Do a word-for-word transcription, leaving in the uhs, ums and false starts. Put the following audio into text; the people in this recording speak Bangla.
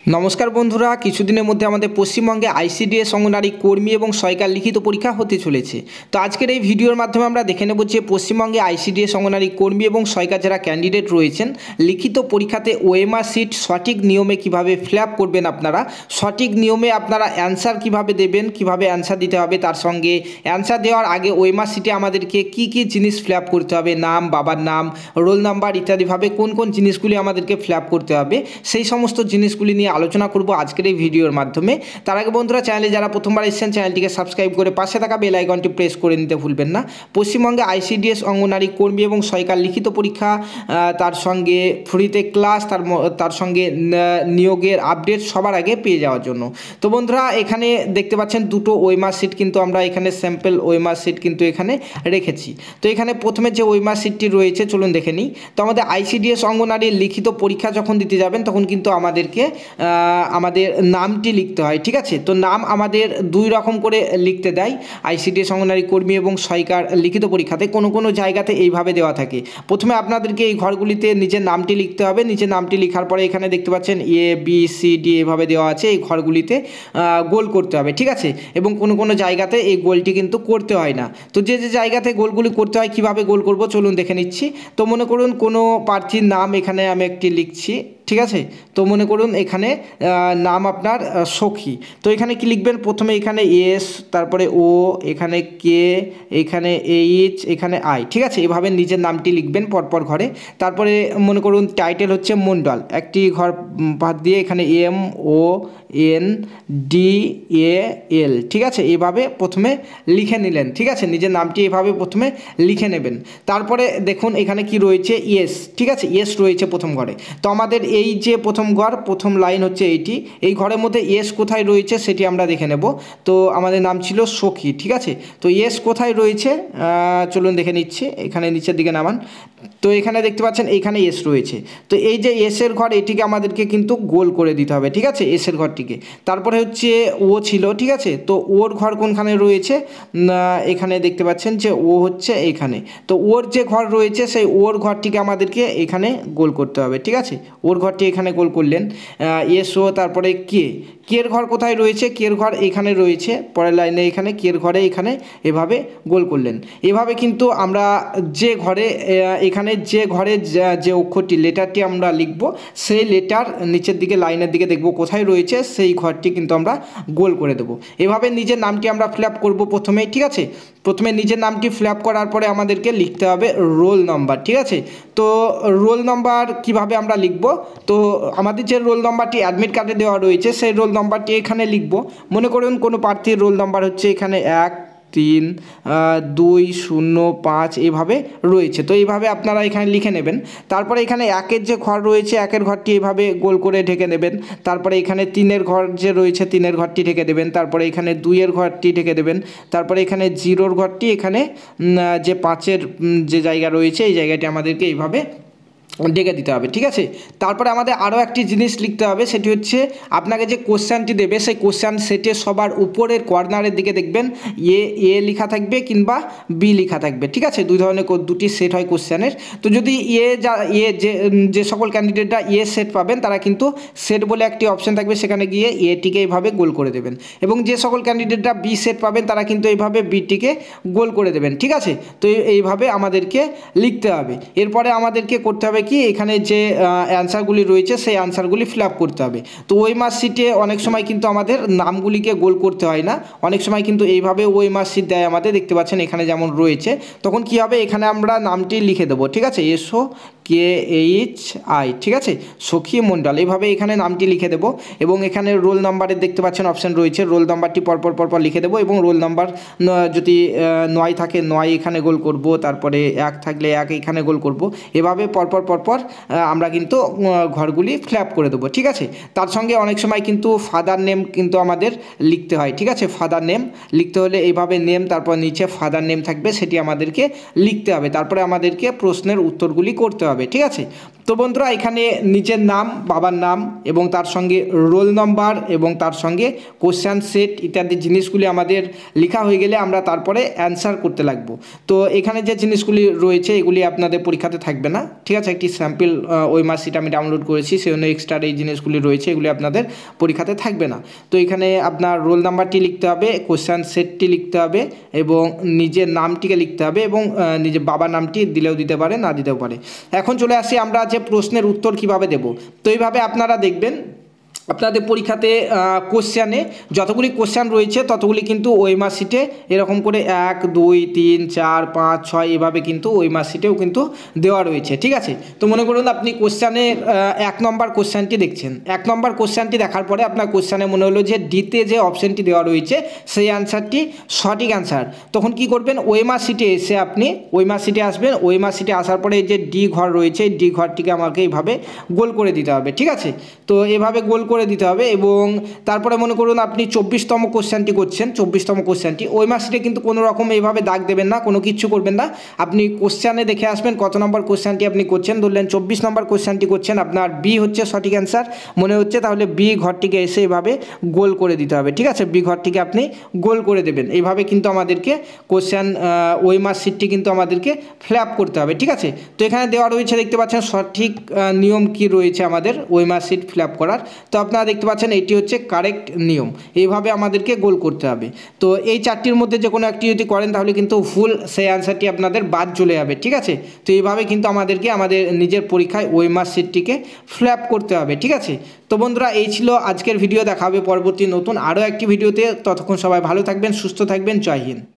नमस्कार बंधुरा किछुदिनेर मध्य आमादेर पश्चिमबंगे आईसीडीएस अंगनवाड़ी कर्मी एवं सहायिकार लिखित परीक्षा होते चलेছে। तो आजकेर এই ভিডিওর মাধ্যমে আমরা দেখে নেব যে পশ্চিমবঙ্গে আইসিডিএস अंगनवाड़ी कर्मी এবং সহায়িকার যারা ক্যান্ডিডেট রয়েছেন লিখিত পরীক্ষাতে ওএমআর সিট সঠিক নিয়মে কিভাবে ফিল আপ করবেন, আপনারা সঠিক নিয়মে আপনারা অ্যানসার কিভাবে দেবেন, কিভাবে অ্যানসার দিতে হবে, তার সঙ্গে অ্যানসার দেওয়ার আগে ওএমআর সিটে আমাদেরকে কি কি জিনিস ফিল আপ করতে হবে, নাম, বাবার নাম, রোল নাম্বার ইত্যাদিভাবে কোন কোন জিনিসগুলি আমাদেরকে ফিল আপ করতে হবে সেই সমস্ত জিনিসগুলি নিয়ে আলোচনা করব আজকের এই ভিডিওর মাধ্যমে। তার আগে বন্ধুরা চ্যানেলে যারা প্রথমবার এসেছেন চ্যানেলটিকে সাবস্ক্রাইব করে পাশে থাকা বেল আইকনটি প্রেস করে নিতে ভুলবেন না। পশ্চিমবঙ্গে আইসিডিএস অঙ্গনারী কর্মী এবং সহায়িকার লিখিত পরীক্ষা, তার সঙ্গে ফ্রিতে ক্লাস, তার তার সঙ্গে নিয়োগের আপডেট সবার আগে পেয়ে যাওয়ার জন্য। তো বন্ধুরা এখানে দেখতে পাচ্ছেন দুটো ওএমআর সিট কিন্তু আমরা এখানে স্যাম্পল ওএমআর সিট কিন্তু এখানে রেখেছি। তো এখানে প্রথমে যে ওএমআর সিটটি রয়েছে চলুন দেখে নিই। তো আমাদের আইসিডিএস অঙ্গনারীর লিখিত পরীক্ষা যখন দিতে যাবেন তখন কিন্তু আমাদেরকে আমাদের নামটি লিখতে হয়, ঠিক আছে। তো নাম আমাদের দুই রকম করে লিখতে দেয় আইসিডিএস অঙ্গনারী কর্মী এবং সহায়িকার লিখিত পরীক্ষাতে। কোনো কোনো জায়গাতে এইভাবে দেওয়া থাকে, প্রথমে আপনাদেরকে এই ঘরগুলিতে নিজের নামটি লিখতে হবে। নিজের নামটি লেখার পরে এখানে দেখতে পাচ্ছেন এ বি সি ডি এভাবে দেওয়া আছে, এই ঘরগুলিতে গোল করতে হবে, ঠিক আছে। এবং কোনো কোনো জায়গাতে এই গোলটি কিন্তু করতে হয় না। তো যে যে জায়গাতে গোলগুলি করতে হয় কীভাবে গোল করব চলুন দেখে নিচ্ছি। তো মনে করুন কোনো প্রার্থীর নাম এখানে আমি একটি লিখছি, ঠিক আছে। তো মনে করুন এখানে নাম আপনার সখী, তো এখানে কি লিখবেন, প্রথমে এখানে এস, তারপরে ও, এখানে কে, এখানে এইচ, এখানে আই, ঠিক আছে। এভাবে নিজের নামটি লিখবেন পরপর ঘরে। তারপরে মনে করুন টাইটেল হচ্ছে মণ্ডল, একটি ঘর বাদ দিয়ে এখানে M O N D A L, ঠিক আছে। এইভাবে প্রথমে লিখে নিলেন, ঠিক আছে। নিজের নামটি এভাবে প্রথমে লিখে নেবেন। তারপরে দেখুন এখানে কি রয়েছে, ইয়েস, ঠিক আছে, ইয়েস রয়েছে প্রথম ঘরে। তো আমাদের এই যে প্রথম ঘর, প্রথম লাইন হচ্ছে এইটি, এই ঘরের মধ্যে ইয়েস কোথায় রয়েছে সেটি আমরা দেখে নেব। তো আমাদের নাম ছিল সখী, ঠিক আছে। তো ইয়েস কোথায় রয়েছে চলুন দেখে নিচ্ছি, এখানে নিচের দিকে নামান। তো এখানে দেখতে পাচ্ছেন এইখানে এস রয়েছে। তো এই যে এসের ঘর এটিকে আমাদেরকে কিন্তু গোল করে দিতে হবে, ঠিক আছে, এসের ঘরটিকে। তারপরে হচ্ছে ও ছিল, ঠিক আছে। তো ওর ঘর কোনখানে রয়েছে, এখানে দেখতে পাচ্ছেন যে ও হচ্ছে এইখানে। তো ওর যে ঘর রয়েছে সেই ওর ঘরটিকে আমাদেরকে এখানে গোল করতে হবে, ঠিক আছে। ওর ঘরটি এখানে গোল করলেন। এস ও, তারপরে কে, কের ঘর কোথায় রয়েছে, কের ঘর এখানে রয়েছে, পরের লাইনে এখানে কের ঘরে এখানে এভাবে গোল করলেন। এভাবে কিন্তু আমরা যে ঘরে এখানে যে ঘরে যে অক্ষরটি লেটারটি আমরা লিখব সেই লেটার নিচের দিকে লাইনের দিকে দেখব কোথায় রয়েছে, সেই ঘরটি কিন্তু আমরা গোল করে দেব। এভাবে নিজের নামটি আমরা ফিল আপ করবো প্রথমেই, ঠিক আছে। প্রথমে নিজের নামটি ফিল আপ করার পরে আমাদেরকে লিখতে হবে রোল নাম্বার, ঠিক আছে। তো রোল নাম্বার কিভাবে আমরা লিখব, তো আমাদের যে রোল নাম্বারটি অ্যাডমিট কার্ডে দেওয়া রয়েছে সেই রোল নাম্বারটি এখানে লিখব। মনে করুন কোনো প্রার্থীর রোল নাম্বার হচ্ছে এখানে এক তিন দুই শূন্য পাঁচ এভাবে রয়েছে। তো এইভাবে আপনারা এখানে লিখে নেবেন। তারপরে এখানে একের যে ঘর রয়েছে একের ঘরটি এভাবে গোল করে ঢেকে নেবেন। তারপরে এখানে তিনের ঘর যে রয়েছে তিনের ঘরটি ঢেকে দেবেন। তারপরে এখানে দুইয়ের ঘরটি ঢেকে দেবেন। তারপরে এখানে জিরোর ঘরটি, এখানে যে পাঁচের যে জায়গা রয়েছে এই জায়গাটি আমাদেরকে এইভাবে ডেকে দিতে হবে, ঠিক আছে। তারপরে আমাদের আরও একটি জিনিস লিখতে হবে, সেটি হচ্ছে আপনাকে যে কোশ্চেনটি দেবে সেই কোশ্চেন সেটে সবার উপরের কর্নারের দিকে দেখবেন এ এ লেখা থাকবে কিংবা বি লেখা থাকবে, ঠিক আছে। দুই ধরনের দুটি সেট হয় কোশ্চেনের। তো যদি এ যা এ যে যে সকল ক্যান্ডিডেটরা এ সেট পাবেন তারা কিন্তু সেট বলে একটি অপশান থাকবে, সেখানে গিয়ে এটিকে এইভাবে গোল করে দেবেন। এবং যে সকল ক্যান্ডিডেটরা বি সেট পাবেন তারা কিন্তু এইভাবে বিটিকে গোল করে দেবেন, ঠিক আছে। তো এইভাবে আমাদেরকে লিখতে হবে। এরপরে আমাদেরকে করতে হবে কি, এখানে যে অ্যান্সারগুলি রয়েছে সেই অ্যান্সারগুলি ফিল আপ করতে হবে। তো ওই মার্কশিটে অনেক সময় কিন্তু আমাদের নামগুলিকে গোল করতে হয় না, অনেক সময় কিন্তু এইভাবে ওই মার্কশিট দেয় আমাদের, দেখতে পাচ্ছেন এখানে যেমন রয়েছে। তখন কি হবে, এখানে আমরা নামটি লিখে দেবো, ঠিক আছে, এসও কে এইচ আই, ঠিক আছে, সখী মণ্ডল, এইভাবে এখানে নামটি লিখে দেবো। এবং এখানে রোল নাম্বারের দেখতে পাচ্ছেন অপশান রয়েছে, রোল নাম্বারটি পরপর পরপর লিখে দেবো। এবং রোল নাম্বার যদি নয় থাকে নয় এখানে গোল করব, তারপরে এক থাকলে এক এখানে গোল করব। এভাবে পরপর পরপর আমরা কিন্তু ঘরগুলি ফিল আপ করে দেবো, ঠিক আছে। তার সঙ্গে অনেক সময় কিন্তু ফাদার নেম কিন্তু আমাদের লিখতে হয়, ঠিক আছে। ফাদার নেম লিখতে হলে এইভাবে নেম, তারপর নিচে ফাদার নেম থাকবে, সেটি আমাদেরকে লিখতে হবে। তারপরে আমাদেরকে প্রশ্নের উত্তরগুলি করতে হবে, ঠিক আছে। তো বন্ধুরা এখানে নিজের নাম, বাবার নাম এবং তার সঙ্গে রোল নম্বর এবং তার সঙ্গে কোশ্চেন সেট ইত্যাদি জিনিসগুলি আমাদের লেখা হয়ে গেলে আমরা তারপরে অ্যান্সার করতে লাগবো। তো এখানে যে জিনিসগুলি রয়েছে এগুলি আপনাদের পরীক্ষাতে থাকবে না, ঠিক আছে। একটি স্যাম্পল ওই মার্কশিট আমি ডাউনলোড করেছি, সেই জন্য এক্সট্রা এই জিনিসগুলি রয়েছে, এগুলি আপনাদের পরীক্ষাতে থাকবে না। তো এখানে আপনার রোল নাম্বারটি লিখতে হবে, কোশ্চেন সেটটি লিখতে হবে এবং নিজের নামটিকে লিখতে হবে এবং নিজের বাবার নামটি দিলেও দিতে পারে, না দিতেও পারে। এখন চলে আসি আমরা যে প্রশ্নের উত্তর কিভাবে দেব। তো এইভাবে আপনারা দেখবেন আপনাদের পরীক্ষাতে কোশ্চেনে যতগুলি কোশ্চেন রয়েছে ততগুলি কিন্তু ওই মার্কশিটে এরকম করে এক দুই তিন চার পাঁচ ছয় এভাবে কিন্তু ওই মার্কশিটেও কিন্তু দেওয়া রয়েছে, ঠিক আছে। তো মনে করুন আপনি কোশ্চেনে এক নম্বর কোশ্চেনটি দেখছেন, এক নম্বর কোশ্চেনটি দেখার পরে আপনার কোশ্চেনে মনে হলো যে ডিতে যে অপশানটি দেওয়া রয়েছে সেই অ্যান্সারটি সঠিক অ্যান্সার। তখন কি করবেন, ওই মার্কশিটে এসে আপনি ওই মার্কশিটে আসবেন, ওই মার্কশিটে আসার পরে যে ডি ঘর রয়েছে ডি ঘরটিকে আমাকে এইভাবে গোল করে দিতে হবে, ঠিক আছে। তো এভাবে গোল করে দিতে হবে এবং তারপরে মনে করুন আপনি চব্বিশতম কোশ্চেনটি করছেন, চব্বিশতম কোশ্চেনটি ওই মার্কশিটে কিন্তু কোনো রকম এইভাবে দাগ দেবেন না, কোনো কিছু করবেন না। আপনি কোশ্চেনে দেখে আসবেন কত নম্বর কোশ্চেনটি আপনি করছেন, ধরলেন চব্বিশ নম্বর কোশ্চেনটি করছেন, আপনার বি হচ্ছে সঠিক অ্যান্সার মনে হচ্ছে, তাহলে বি ঘরটিকে এসে এভাবে গোল করে দিতে হবে, ঠিক আছে। বি ঘরটিকে আপনি গোল করে দেবেন, এইভাবে কিন্তু আমাদেরকে কোশ্চেন ওই মার্কশিটটি কিন্তু আমাদেরকে ফিল আপ করতে হবে, ঠিক আছে। তো এখানে দেওয়া রয়েছে দেখতে পাচ্ছেন সঠিক নিয়ম কি রয়েছে আমাদের ওই মার্কশিট ফিল আপ করার। তো আপনারা দেখতে পাচ্ছেন এটি হচ্ছে কারেক্ট নিয়ম, এইভাবে আমাদেরকে গোল করতে হবে। তো এই চারটির মধ্যে যে কোনো একটি যদি করেন তাহলে কিন্তু ফুল সেই অ্যান্সারটি আপনাদের বাদ চলে যাবে, ঠিক আছে। তো এইভাবে কিন্তু আমাদেরকে আমাদের নিজের পরীক্ষায় ওই মার্কশিটটিকে ফিল আপ করতে হবে, ঠিক আছে। তো বন্ধুরা এই ছিল আজকের ভিডিও, দেখা হবে পরবর্তী নতুন আরও একটি ভিডিওতে। ততক্ষণ সবাই ভালো থাকবেন, সুস্থ থাকবেন, জয় হিন্দ।